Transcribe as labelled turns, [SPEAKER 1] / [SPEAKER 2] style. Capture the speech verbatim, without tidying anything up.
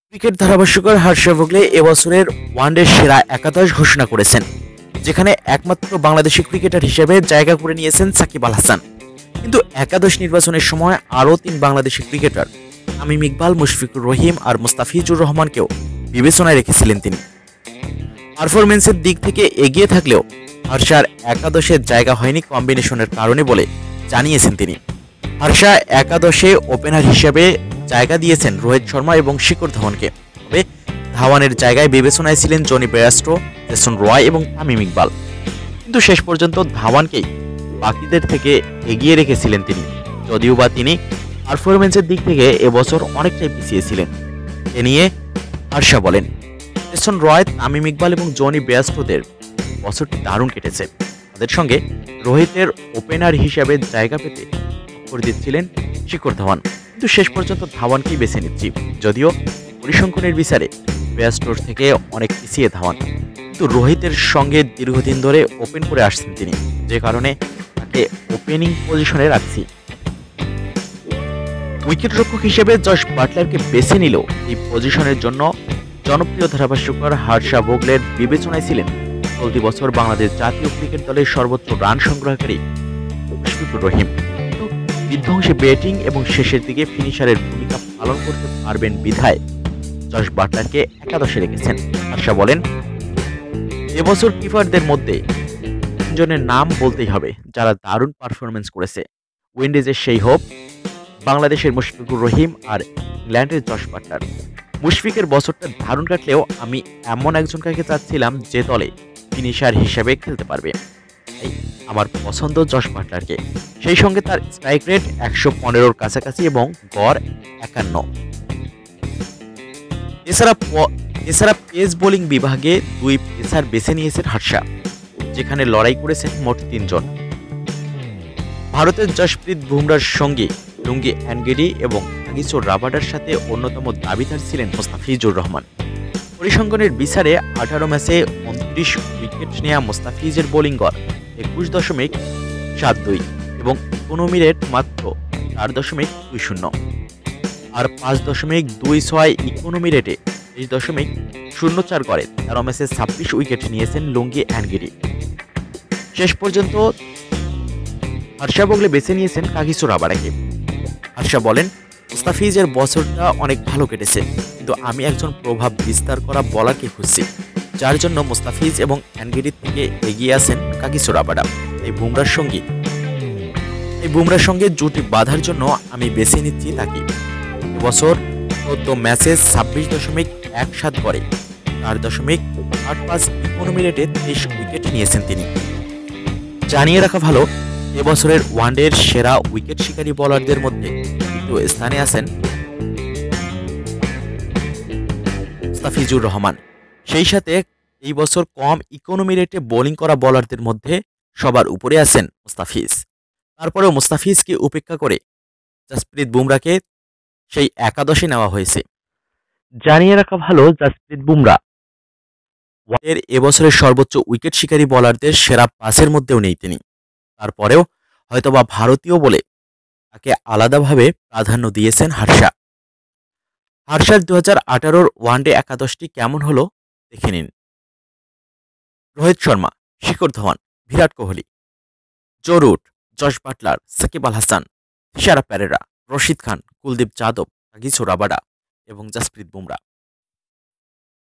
[SPEAKER 1] Cricket ধারাভাষ্যকার হর্ষ ভোগলে এবছরের one day সেরা একাদশ ঘোষণা করেছেন, যেখানে একমাত্র বাংলাদেশি ক্রিকেটার হিসেবে জায়গা করে নিয়েছেন সাকিব আল হাসান। কিন্তু একাদশ নির্বাচনের সময় আরও তিন বাংলাদেশি ক্রিকেটার তামিম ইকবাল, মুশফিকুর রহিম আর মুস্তাফিজুর রহমানকেও বিবেচনায় রেখেছিলেন তিনি। পারফরমেন্সের দিক থেকে এগিয়ে থাকলেও হর্ষার একাদশের জায়গা হয়নি কম্বিনেশনের কারণে বলে জানিয়েছেন তিনি। হর্ষা একাদশে ওপেনার হিসেবে জায়গা দিয়েছেন রোহিত শর্মা এবং শিখর ধাওয়ানকে। তবে ধাওয়ানের জায়গায় বিবেচনায় ছিলেন জনি বেয়ারস্টো, জেসন রয় এবং তামিম ইকবাল। কিন্তু শেষ পর্যন্ত ধাওয়ানকেই বাকিদের থেকে এগিয়ে রেখেছিলেন তিনি, যদিও বা তিনি পারফরমেন্সের দিক থেকে এবছর অনেকটাই পিছিয়ে ছিলেন। এ নিয়ে হর্ষা বলেন, জেসন রয়, তামিম ইকবাল এবং জনি বেয়ারস্টোদের বছরটি দারুণ কেটেছে। তাদের সঙ্গে রোহিতের ওপেনার হিসেবে জায়গা পেতে করে দিচ্ছিলেন শিখর ধাওয়ান, কিন্তু শেষ পর্যন্ত ধাওয়ানকেই বেছে নিচ্ছি। যদিও পরিসংখ্যানের বিচারে বেয়ারস্টোর থেকে অনেক পিছিয়ে ধাওয়ান, কিন্তু রোহিতের সঙ্গে দীর্ঘদিন ধরে ওপেন করে আসছেন তিনি, যে কারণে তাকে ওপেনিং পজিশনে রাখছি। উইকেটরক্ষক হিসেবে জশ বাটলারকে বেছে নিলেও এই পজিশনের জন্য জনপ্রিয় ধারাভাষ্যকার হর্ষ ভোগলের বিবেচনায় ছিলেন চলতি বছর বাংলাদেশ জাতীয় ক্রিকেট দলের সর্বোচ্চ রান সংগ্রহকারী মুশফিকুর রহিম। বিধ্বংসী ব্যাটিং এবং শেষের দিকে ফিনিশারের ভূমিকা পালন করতে পারবেন বিধায় জশ বাটলারকে একাদশে রেখেছেন। হর্ষা বলেন, এবছর কিপারদের মধ্যে তিনজনের নাম বলতেই হবে যারা দারুণ পারফরমেন্স করেছে। উইন্ডিজের সেই হোপ, বাংলাদেশের মুশফিকুর রহিম আর ইংল্যান্ডের জশ বাটলার। মুশফিকের বছরটা দারুণ কাটলেও আমি এমন একজনকে চাচ্ছিলাম যে দলে ফিনিশার হিসেবে খেলতে পারবে। আমার পছন্দ জশ বাটলারকে, সেই সঙ্গে তার স্ট্রাইক রেট একশো পনেরোর কাছাকাছি এবং গড় একান্ন। এছাড়া এছাড়া পেস বোলিং বিভাগে দুই পেসার বেছে নিয়েছেন হর্ষা, যেখানে লড়াই করেছেন মোট তিনজন। ভারতের জশপ্রীত বুমরার সঙ্গে লুঙ্গি অ্যানগেডি এবং কাগিসো রাবাডার সাথে অন্যতম দাবিদার ছিলেন মুস্তাফিজুর রহমান। পরিসংখ্যানের বিচারে আঠারো ম্যাচে উনত্রিশ উইকেট নেওয়া মুস্তাফিজের বোলিং গড় একুশ দশমিক সাত দুই এবং ইকোনমি রেট মাত্র চার দশমিক দুই শূন্য, আর পাঁচ দশমিক দুই ছয় ইকোনমি রেটে তেইশ দশমিক শূন্য চার করে তেরো ম্যাচে ছাব্বিশ উইকেট নিয়েছেন লুঙ্গি অ্যানগেডি। শেষ পর্যন্ত হর্ষা ভোগলে বেছে নিয়েছেন কাগিসো রাবাডাকে। হর্ষা বলেন, মুস্তাফিজের বছরটা অনেক ভালো কেটেছে, কিন্তু আমি একজন প্রভাব বিস্তার করা বলারকে খুঁজছি, যার জন্য মুস্তাফিজ এবং অ্যানগেডির থেকে এগিয়ে আছেন কাগিসো রাবাডা। এই বুমরার সঙ্গে এই বুমরার সঙ্গে জুটি বাঁধার জন্য আমি বেছে নিচ্ছি তাকে। এবছর চোদ্দ ম্যাচে ছাব্বিশ দশমিক এক সাত করে চার দশমিক আট পাঁচ ইকোনমি রেটে তেইশ উইকেট নিয়েছেন তিনি। জানিয়ে রাখা ভালো, এবছরের ওয়ানডের সেরা উইকেট শিকারী বোলারদের মধ্যে দ্বিতীয় স্থানে আছেন মুস্তাফিজুর রহমান। সেই সাথে এই বছর কম ইকোনমি রেটে বোলিং করা বোলারদের মধ্যে সবার উপরে আছেন মুস্তাফিজ। তারপরেও মুস্তাফিজকে উপেক্ষা করে জসপ্রীত বুমরাকে সেই একাদশে নেওয়া হয়েছে। জানিয়ে রাখা ভালো, জসপ্রীত বুমরা ওয়ানডের এবছরের সর্বোচ্চ উইকেট শিকারী বোলারদের সেরা পাঁচের মধ্যেও নেই তিনি। তারপরেও হয়তোবা ভারতীয় বলে তাকে আলাদাভাবে প্রাধান্য দিয়েছেন হর্ষা। হর্ষার দু হাজার আঠারোর ওয়ানডে একাদশটি কেমন হলো দেখে নিন। Rohit Sharma, Shikhar Dhawan, Virat Kohli, Joe Root, Jos Buttler, Shakib Al Hasan, Thisara Perera, Rashid Khan, Kuldeep Yadav, Kagiso Rabada এবং জসপ্রীত বুমরা।